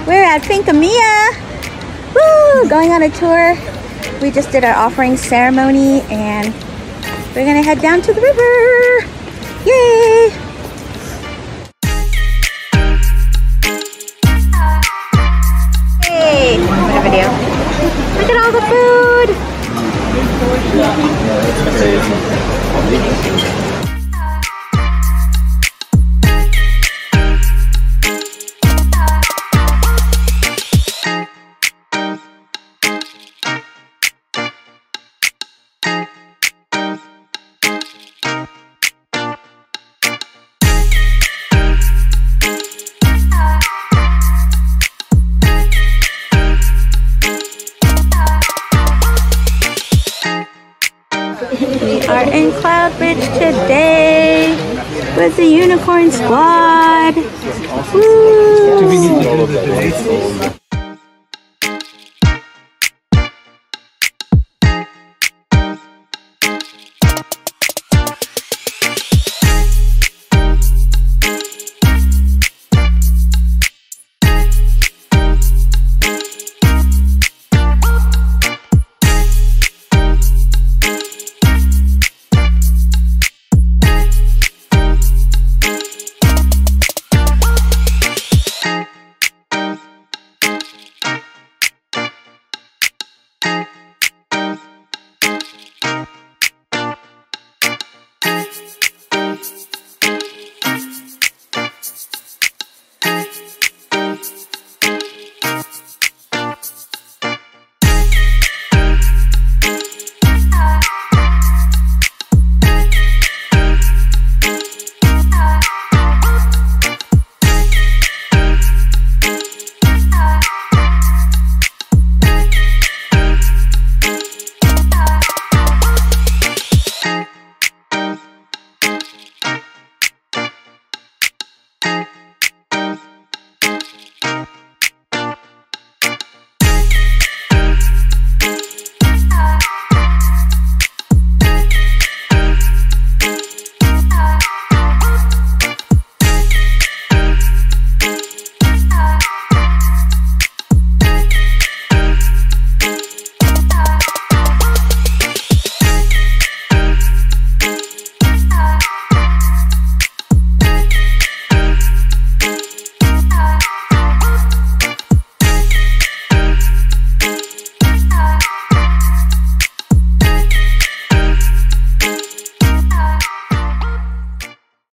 We're at Finca-Mia. Woo! Going on a tour. We just did our offering ceremony and we're gonna head down to the river. Yay! Hey! What a video. Look at all the food! We are in Cloudbridge today with the Unicorn Squad. Woo!